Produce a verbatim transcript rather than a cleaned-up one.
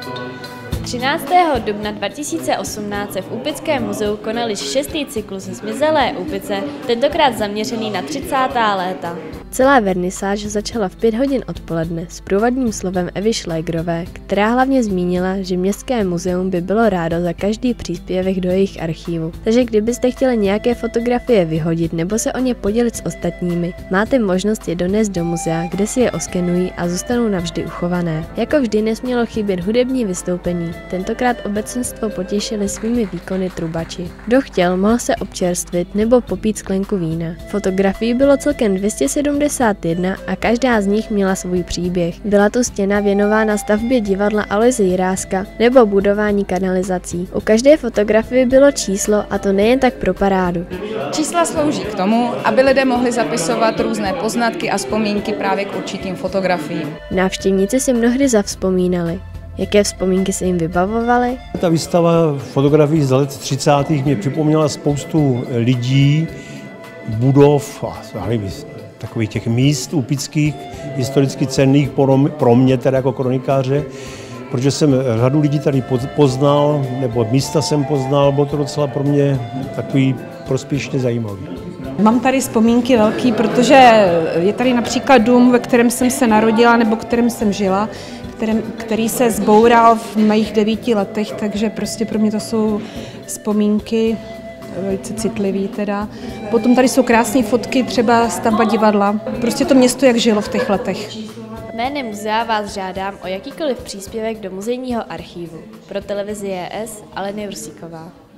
třináctého dubna dva tisíce osmnáct se v Úpickém muzeu konal již šestý cyklus Zmizelé Úpice, tentokrát zaměřený na třicátá léta. Celá vernisáž začala v pět hodin odpoledne s průvodním slovem Evy Šlégrové, která hlavně zmínila, že Městské muzeum by bylo rádo za každý příspěvek do jejich archivu. Takže kdybyste chtěli nějaké fotografie vyhodit nebo se o ně podělit s ostatními, máte možnost je donést do muzea, kde si je oskenují a zůstanou navždy uchované. Jako vždy nesmělo chybět hudební vystoupení. Tentokrát obecenstvo potěšili svými výkony trubači. Kdo chtěl, mohl se občerstvit nebo popít sklenku vína. Fotografií bylo celkem dvě stě sedmdesát jedna a každá z nich měla svůj příběh. Byla to stěna věnována stavbě divadla Aloise Jiráska nebo budování kanalizací. U každé fotografie bylo číslo, a to nejen tak pro parádu. Čísla slouží k tomu, aby lidé mohli zapisovat různé poznatky a vzpomínky právě k určitým fotografiím. Návštěvníci si mnohdy zavzpomínali. Jaké vzpomínky se jim vybavovaly? Ta výstava fotografií z let třicátých mě připomněla spoustu lidí, budov a takových těch míst úpických, historicky cenných pro mě, teda jako kronikáře, protože jsem řadu lidí tady poznal, nebo místa jsem poznal, bylo to docela pro mě takový prospěšně zajímavý. Mám tady vzpomínky velký, protože je tady například dům, ve kterém jsem se narodila nebo kterém jsem žila, kterém, který se zboural v mých devíti letech, takže prostě pro mě to jsou vzpomínky velice citlivý teda. Potom tady jsou krásné fotky, třeba stavba divadla. Prostě to město, jak žilo v těch letech. Jménem muzea vás žádám o jakýkoliv příspěvek do muzejního archivu. Pro televizi J S Aleny Ursíková.